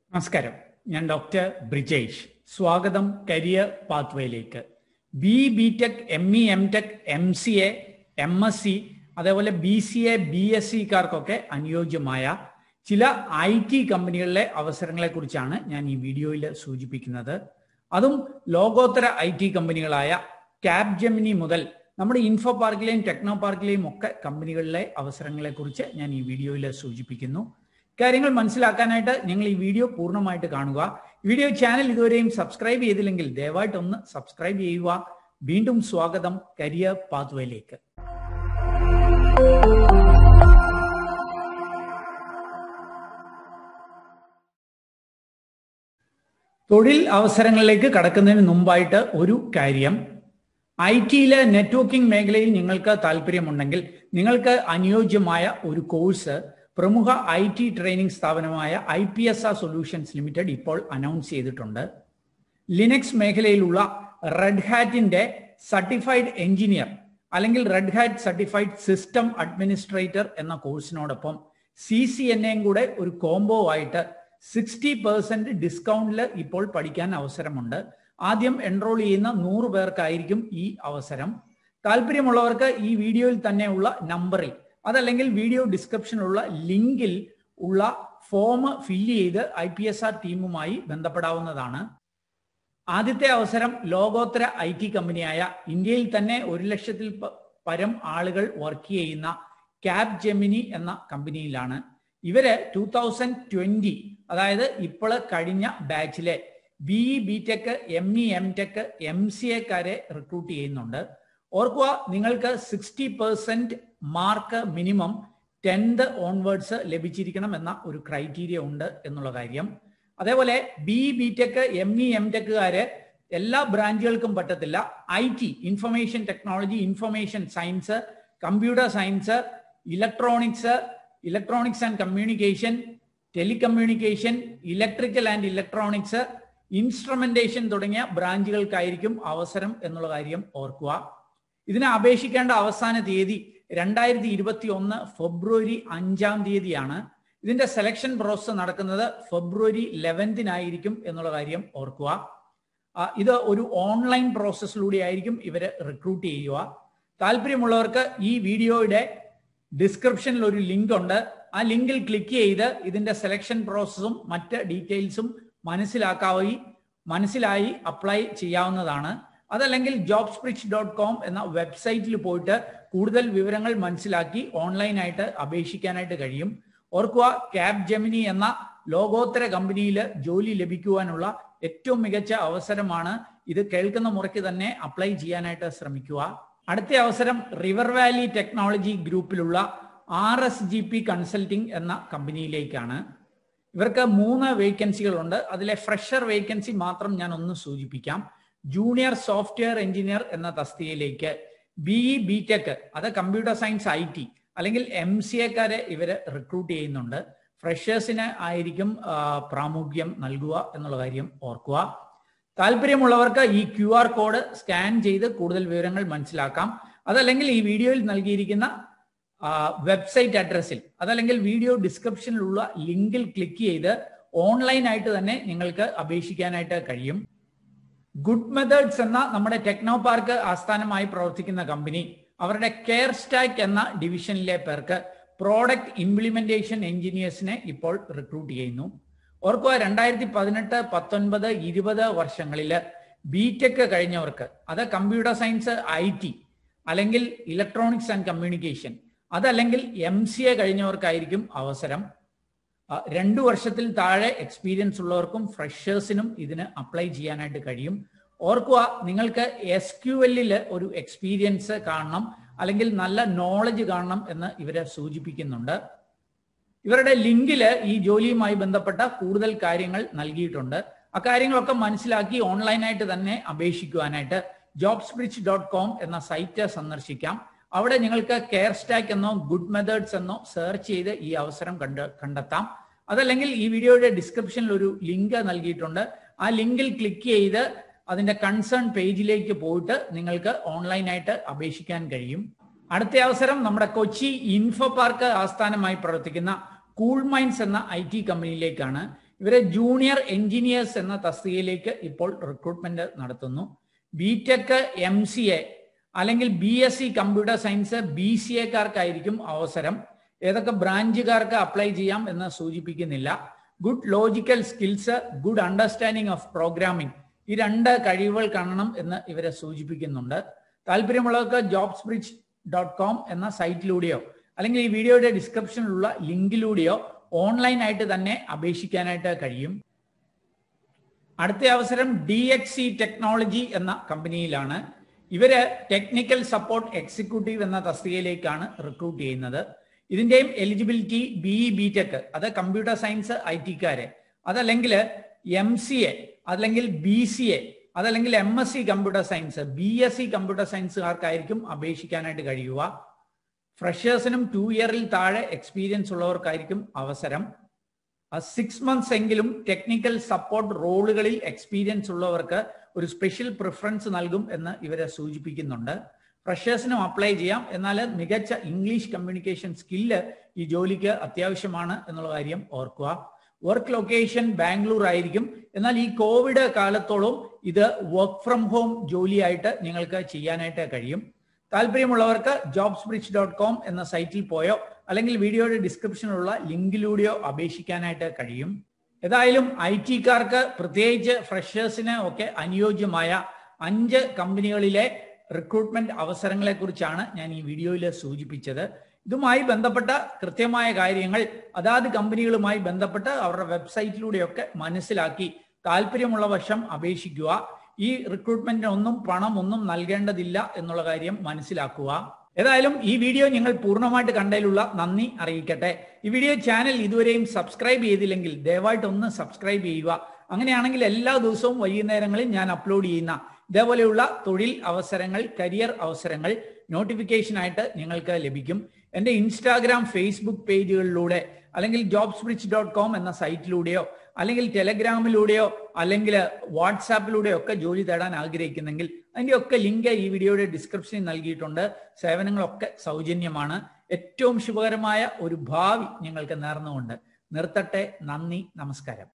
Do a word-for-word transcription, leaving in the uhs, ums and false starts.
നമസ്കാരം, ഞാൻ ഡോക്ടർ ബ്രിജേഷ്. സ്വാഗതം കരിയർ പാത്വേയിലേക്ക്. B B tech, M E M tech, M C A, M S C, അതേപോലെ B C A, B S സിക്കാർക്കൊക്കെ അനുയോജ്യമായ ചില ഐ ടി കമ്പനികളിലെ അവസരങ്ങളെ കുറിച്ചാണ് ഞാൻ ഈ വീഡിയോയിൽ സൂചിപ്പിക്കുന്നത്. അതും ലോകോത്തര ഐ ടി കമ്പനികളായ ക്യാപ്ജെമിനി മുതൽ നമ്മുടെ ഇൻഫോ പാർക്കിലെയും ടെക്നോ പാർക്കിലെയും ഒക്കെ കമ്പനികളിലെ അവസരങ്ങളെ കുറിച്ച് ഞാൻ ഈ വീഡിയോയിൽ സൂചിപ്പിക്കുന്നു. കാര്യങ്ങൾ മനസ്സിലാക്കാനായിട്ട് നിങ്ങൾ ഈ വീഡിയോ പൂർണ്ണമായിട്ട് കാണുക. വീഡിയോ ചാനൽ ഇതുവരെയും സബ്സ്ക്രൈബ് ചെയ്തില്ലെങ്കിൽ ദയവായിട്ട് ഒന്ന് സബ്സ്ക്രൈബ് ചെയ്യുക. വീണ്ടും സ്വാഗതം കരിയർ പാത്വേയിലേക്ക്. തൊഴിൽ അവസരങ്ങളിലേക്ക് കടക്കുന്നതിന് മുമ്പായിട്ട് ഒരു കാര്യം, ഐ ടിയിലെ നെറ്റ്വർക്കിംഗ് മേഖലയിൽ നിങ്ങൾക്ക് താല്പര്യമുണ്ടെങ്കിൽ നിങ്ങൾക്ക് അനുയോജ്യമായ ഒരു കോഴ്സ് പ്രമുഖ ഐ ടി ട്രെയിനിങ് സ്ഥാപനമായ I P S R solutions limited ഇപ്പോൾ അനൗൺസ് ചെയ്തിട്ടുണ്ട്. ലിനക്സ് മേഖലയിലുള്ള റെഡ് ഹാറ്റിന്റെ സർട്ടിഫൈഡ് എഞ്ചിനീയർ അല്ലെങ്കിൽ red hat certified system administrator എന്ന കോഴ്സിനോടൊപ്പം സി സി എൻ എയും കൂടെ ഒരു കോംബോ ആയിട്ട് സിക്സ്റ്റി പെർസെന്റ് ഡിസ്കൗണ്ടിൽ ഇപ്പോൾ പഠിക്കാൻ അവസരമുണ്ട്. ആദ്യം എൻറോൾ ചെയ്യുന്ന നൂറ് പേർക്കായിരിക്കും ഈ അവസരം. താല്പര്യമുള്ളവർക്ക് ഈ വീഡിയോയിൽ തന്നെയുള്ള നമ്പറിൽ അതല്ലെങ്കിൽ വീഡിയോ ഡിസ്ക്രിപ്ഷനിലുള്ള ലിങ്കിൽ ഉള്ള ഫോം ഫില്ല് ചെയ്ത് ഐ പി എസ് ആർ ടീമുമായി ബന്ധപ്പെടാവുന്നതാണ്. ആദ്യത്തെ അവസരം ലോകോത്തര ഐ ടി കമ്പനിയായ ഇന്ത്യയിൽ തന്നെ ഒരു ലക്ഷത്തിൽ പരം ആളുകൾ വർക്ക് ചെയ്യുന്ന ക്യാപ്ജെമിനി എന്ന കമ്പനിയിലാണ്. ഇവര് ടൂ തൗസൻഡ് ട്വന്റി അതായത് ഇപ്പോൾ കഴിഞ്ഞ ബാച്ചിലെ B E B tech, M E M tech, M C എക്കാരെ റിക്രൂട്ട് ചെയ്യുന്നുണ്ട്. ഓർക്കുക, നിങ്ങൾക്ക് sixty percent mark minimum tenth onwards ലഭിച്ചിരിക്കണം എന്ന ഒരു ക്രൈറ്റീരിയ ഉണ്ട് എന്നുള്ള കാര്യം. അതേപോലെ B B tech, M E M ടെക്കുകാര് എല്ലാ ബ്രാഞ്ചുകൾക്കും പറ്റത്തില്ല. I T, information technology, information science, computer science, electronics, electronics and communication, telecommunication, electrical and electronics, instrumentation തുടങ്ങിയ ബ്രാഞ്ചുകൾക്കായിരിക്കും അവസരം എന്നുള്ള കാര്യം ഓർക്കുക. ഇതിനെ അപേക്ഷിക്കേണ്ട അവസാന തീയതി രണ്ടായിരത്തി ഇരുപത്തി ഒന്ന് ഫെബ്രുവരി അഞ്ചാം തീയതിയാണ്. ഇതിന്റെ സെലക്ഷൻ പ്രോസസ് നടക്കുന്നത് ഫെബ്രുവരി ലെവൻത്തിനായിരിക്കും എന്നുള്ള കാര്യം ഓർക്കുക. ഇത് ഒരു ഓൺലൈൻ പ്രോസസ്സിലൂടെ ആയിരിക്കും ഇവര് റിക്രൂട്ട് ചെയ്യുക. താല്പര്യമുള്ളവർക്ക് ഈ വീഡിയോയുടെ ഡിസ്ക്രിപ്ഷനിൽ ഒരു ലിങ്ക് ഉണ്ട്. ആ ലിങ്കിൽ ക്ലിക്ക് ചെയ്ത് ഇതിന്റെ സെലക്ഷൻ പ്രോസസ്സും മറ്റ് ഡീറ്റെയിൽസും മനസ്സിലാക്കായി മനസ്സിലായി അപ്ലൈ ചെയ്യാവുന്നതാണ്. അതല്ലെങ്കിൽ ജോബ് സ്പ്രിച്ച് ഡോട്ട് കോം എന്ന വെബ്സൈറ്റിൽ പോയിട്ട് കൂടുതൽ വിവരങ്ങൾ മനസ്സിലാക്കി ഓൺലൈനായിട്ട് അപേക്ഷിക്കാനായിട്ട് കഴിയും. ഓർക്കുക, ക്യാപ്ജെമിനി എന്ന ലോകോത്തര കമ്പനിയിൽ ജോലി ലഭിക്കുവാനുള്ള ഏറ്റവും മികച്ച അവസരമാണ് ഇത്. കേൾക്കുന്ന മുറയ്ക്ക് തന്നെ അപ്ലൈ ചെയ്യാനായിട്ട് ശ്രമിക്കുക. അടുത്ത അവസരം റിവർ വാലി ടെക്നോളജി ഗ്രൂപ്പിലുള്ള R S G P consulting എന്ന കമ്പനിയിലേക്കാണ്. ഇവർക്ക് മൂന്ന് വേക്കൻസികളുണ്ട്. അതിലെ ഫ്രഷർ വേക്കൻസി മാത്രം ഞാൻ ഒന്ന് സൂചിപ്പിക്കാം. ജൂനിയർ സോഫ്റ്റ്വെയർ എഞ്ചിനീയർ എന്ന തസ്തികയിലേക്ക് ബി ഇ ബി ടെക്, അത് കമ്പ്യൂട്ടർ സയൻസ് ഐ ടി അല്ലെങ്കിൽ എം സി എക്കാരെ ഇവര് റിക്രൂട്ട് ചെയ്യുന്നുണ്ട്. ഫ്രഷേഴ്സിന് ആയിരിക്കും പ്രാമുഖ്യം നൽകുക എന്നുള്ള കാര്യം ഓർക്കുക. താല്പര്യമുള്ളവർക്ക് ഈ ക്യു ആർ കോഡ് സ്കാൻ ചെയ്ത് കൂടുതൽ വിവരങ്ങൾ മനസ്സിലാക്കാം. അതല്ലെങ്കിൽ ഈ വീഡിയോയിൽ നൽകിയിരിക്കുന്ന വെബ്സൈറ്റ് അഡ്രസ്സിൽ അതല്ലെങ്കിൽ വീഡിയോ ഡിസ്ക്രിപ്ഷനിലുള്ള ലിങ്കിൽ ക്ലിക്ക് ചെയ്ത് ഓൺലൈനായിട്ട് തന്നെ നിങ്ങൾക്ക് അപേക്ഷിക്കാനായിട്ട് കഴിയും. ഗുഡ് മെത്തേഡ്സ് എന്ന നമ്മുടെ ടെക്നോ പാർക്ക് ആസ്ഥാനമായി പ്രവർത്തിക്കുന്ന കമ്പനി അവരുടെ കെയർ സ്റ്റാക്ക് എന്ന ഡിവിഷനിലെ പേർക്ക് പ്രോഡക്റ്റ് ഇംപ്ലിമെന്റേഷൻ എഞ്ചിനീയേഴ്സിനെ ഇപ്പോൾ റിക്രൂട്ട് ചെയ്യുന്നു. ഓർക്കുക, രണ്ടായിരത്തി പതിനെട്ട് പത്തൊൻപത് ഇരുപത് വർഷങ്ങളിൽ ബി ടെക് കഴിഞ്ഞവർക്ക്, അത് കമ്പ്യൂട്ടർ സയൻസ് ഐ ടി അല്ലെങ്കിൽ ഇലക്ട്രോണിക്സ് ആൻഡ് കമ്മ്യൂണിക്കേഷൻ, അതല്ലെങ്കിൽ എം സി എ കഴിഞ്ഞവർക്കായിരിക്കും അവസരം. രണ്ടു വർഷത്തിൽ താഴെ എക്സ്പീരിയൻസ് ഉള്ളവർക്കും ഫ്രഷേഴ്സിനും ഇതിന് അപ്ലൈ ചെയ്യാനായിട്ട് കഴിയും. ഓർക്കുക, നിങ്ങൾക്ക് എസ് ക്യു എല്ലിൽ ഒരു എക്സ്പീരിയൻസ് കാണണം അല്ലെങ്കിൽ നല്ല നോളജ് കാണണം എന്ന് ഇവരെ സൂചിപ്പിക്കുന്നുണ്ട്. ഇവരുടെ ലിങ്കിൽ ഈ ജോലിയുമായി ബന്ധപ്പെട്ട കൂടുതൽ കാര്യങ്ങൾ നൽകിയിട്ടുണ്ട്. അക്കാര്യങ്ങളൊക്കെ മനസ്സിലാക്കി ഓൺലൈനായിട്ട് തന്നെ അപേക്ഷിക്കുവാനായിട്ട് ജോബ് സ്പ്രിച്ച് ഡോട്ട് കോം എന്ന സൈറ്റ് സന്ദർശിക്കാം. അവിടെ നിങ്ങൾക്ക് കെയർ സ്റ്റാക്ക് എന്നോ ഗുഡ് മെത്തേഡ്സ് എന്നോ സെർച്ച് ചെയ്ത് ഈ അവസരം കണ്ട് കണ്ടെത്താം. അതല്ലെങ്കിൽ ഈ വീഡിയോയുടെ ഡിസ്ക്രിപ്ഷനിൽ ഒരു ലിങ്ക് നൽകിയിട്ടുണ്ട്. ആ ലിങ്കിൽ ക്ലിക്ക് ചെയ്ത് അതിന്റെ കൺസേൺ പേജിലേക്ക് പോയിട്ട് നിങ്ങൾക്ക് ഓൺലൈനായിട്ട് അപേക്ഷിക്കാൻ കഴിയും. അടുത്ത അവസരം നമ്മുടെ കൊച്ചി ഇൻഫോ പാർക്ക് ആസ്ഥാനമായി പ്രവർത്തിക്കുന്ന കൂൾ മൈൻഡ്സ് എന്ന ഐ ടി കമ്പനിയിലേക്കാണ്. ഇവരെ ജൂനിയർ എഞ്ചിനീയേഴ്സ് എന്ന തസ്തികയിലേക്ക് ഇപ്പോൾ റിക്രൂട്ട്മെന്റ് നടത്തുന്നു. ബിടെക്, എം സി എ അല്ലെങ്കിൽ B S C computer science, B C എക്കാർക്കായിരിക്കും അവസരം. ഏതൊക്കെ ബ്രാഞ്ചുകാർക്ക് അപ്ലൈ ചെയ്യാം എന്ന് സൂചിപ്പിക്കുന്നില്ല. Good logical skills, good understanding of programming, ഈ രണ്ട് കഴിവുകൾ കാണണം എന്ന് ഇവരെ സൂചിപ്പിക്കുന്നുണ്ട്. താല്പര്യമുള്ളവർക്ക് ജോബ്സ് ബ്രിഡ്ജ് ഡോട്ട് കോം എന്ന സൈറ്റിലൂടെയോ അല്ലെങ്കിൽ ഈ വീഡിയോയുടെ ഡിസ്ക്രിപ്ഷനിലുള്ള ലിങ്കിലൂടെയോ ഓൺലൈനായിട്ട് തന്നെ അപേക്ഷിക്കാനായിട്ട് കഴിയും. അടുത്ത അവസരം ഡി എക്സ് സി ടെക്നോളജി എന്ന കമ്പനിയിലാണ്. ഇവര് ടെക്നിക്കൽ സപ്പോർട്ട് എക്സിക്യൂട്ടീവ് എന്ന തസ്തികയിലേക്കാണ് റിക്രൂട്ട് ചെയ്യുന്നത്. ഇതിന്റെയും eligibility B E B tech, അത് കമ്പ്യൂട്ടർ സയൻസ് ഐ ടിക്കാര്, അതല്ലെങ്കിൽ എം സി എ, അതല്ലെങ്കിൽ ബി സി എ, അതല്ലെങ്കിൽ M S C computer science, B S C computer സയൻസുകാർക്കായിരിക്കും അപേക്ഷിക്കാനായിട്ട് കഴിയുക. ഫ്രഷേഴ്സിനും ടു ഇയറിൽ താഴെ എക്സ്പീരിയൻസ് ഉള്ളവർക്കായിരിക്കും അവസരം. സിക്സ് മന്ത്സ് എങ്കിലും ടെക്നിക്കൽ സപ്പോർട്ട് റോളുകളിൽ എക്സ്പീരിയൻസ് ഉള്ളവർക്ക് ഒരു സ്പെഷ്യൽ പ്രിഫറൻസ് നൽകും എന്ന് ഇവരെ സൂചിപ്പിക്കുന്നുണ്ട്. ഫ്രഷേഴ്സിനും അപ്ലൈ ചെയ്യാം, എന്നാൽ മികച്ച ഇംഗ്ലീഷ് കമ്മ്യൂണിക്കേഷൻ സ്കില്ല് ഈ ജോലിക്ക് അത്യാവശ്യമാണ് എന്നുള്ള കാര്യം ഓർക്കുക. വർക്ക് ലൊക്കേഷൻ ബാംഗ്ലൂർ ആയിരിക്കും. എന്നാൽ ഈ കോവിഡ് കാലത്തോളം ഇത് വർക്ക് ഫ്രം ഹോം ജോലിയായിട്ട് നിങ്ങൾക്ക് ചെയ്യാനായിട്ട് കഴിയും. താല്പര്യമുള്ളവർക്ക് ജോബ്സ് ബ്രിഡ്ജ് ഡോട്ട് കോം എന്ന സൈറ്റിൽ പോയോ അല്ലെങ്കിൽ വീഡിയോയുടെ ഡിസ്ക്രിപ്ഷനിലുള്ള ലിങ്കിലൂടെയോ അപേക്ഷിക്കാനായിട്ട് കഴിയും. ഏതായാലും ഐ ടിക്കാർക്ക്, പ്രത്യേകിച്ച് ഫ്രഷേഴ്സിന് ഒക്കെ അനുയോജ്യമായ അഞ്ച് കമ്പനികളിലെ റിക്രൂട്ട്മെന്റ് അവസരങ്ങളെ കുറിച്ചാണ് ഞാൻ ഈ വീഡിയോയിൽ സൂചിപ്പിച്ചത്. ഇതുമായി ബന്ധപ്പെട്ട കൃത്യമായ കാര്യങ്ങൾ അതാത് കമ്പനികളുമായി ബന്ധപ്പെട്ട് അവരുടെ വെബ്സൈറ്റിലൂടെയൊക്കെ മനസ്സിലാക്കി താല്പര്യമുള്ള വശം അപേക്ഷിക്കുക. ഈ റിക്രൂട്ട്മെന്റിനൊന്നും പണം ഒന്നും നൽകേണ്ടതില്ല എന്നുള്ള കാര്യം മനസ്സിലാക്കുക. ഏതായാലും ഈ വീഡിയോ നിങ്ങൾ പൂർണ്ണമായിട്ട് കണ്ടതിലുള്ള നന്ദി അറിയിക്കട്ടെ. ഈ വീഡിയോ ചാനൽ ഇതുവരെയും സബ്സ്ക്രൈബ് ചെയ്തില്ലെങ്കിൽ ദയവായിട്ട് ഒന്ന് സബ്സ്ക്രൈബ് ചെയ്യുക. അങ്ങനെയാണെങ്കിൽ എല്ലാ ദിവസവും വൈകുന്നേരങ്ങളിൽ ഞാൻ അപ്ലോഡ് ചെയ്യുന്ന ഇതേപോലെയുള്ള തൊഴിൽ അവസരങ്ങൾ, കരിയർ അവസരങ്ങൾ നോട്ടിഫിക്കേഷൻ ആയിട്ട് നിങ്ങൾക്ക് ലഭിക്കും. എൻ്റെ ഇൻസ്റ്റാഗ്രാം, ഫേസ്ബുക്ക് പേജുകളിലൂടെ അല്ലെങ്കിൽ ജോബ്സ് ബ്രിഡ്ജ് ഡോട്ട് കോം എന്ന സൈറ്റിലൂടെയോ അല്ലെങ്കിൽ ടെലഗ്രാമിലൂടെയോ അല്ലെങ്കിൽ വാട്സാപ്പിലൂടെയോ ഒക്കെ ജോലി തേടാൻ ആഗ്രഹിക്കുന്നെങ്കിൽ അതിൻ്റെ ഒക്കെ ലിങ്ക് ഈ വീഡിയോയുടെ ഡിസ്ക്രിപ്ഷനിൽ നൽകിയിട്ടുണ്ട്. സേവനങ്ങളൊക്കെ സൗജന്യമാണ്. ഏറ്റവും ശുഭകരമായ ഒരു ഭാവി നിങ്ങൾക്ക് നേർന്നുകൊണ്ട് നിർത്തട്ടെ. നന്ദി, നമസ്കാരം.